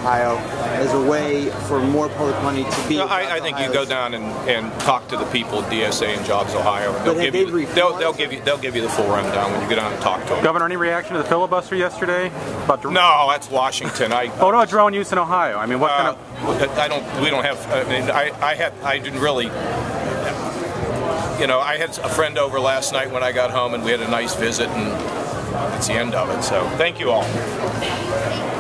Ohio as a way for more public money to be. I think you go down and talk to the people at DSA and Jobs Ohio. And they'll give you the full rundown when you go down and talk to them. Governor, any reaction to the filibuster yesterday? No, that's Washington. Oh no, drone use in Ohio. I mean, what kind of? We don't have. I mean, I didn't really. You know, I had a friend over last night when I got home, and we had a nice visit, and that's the end of it. So, thank you all.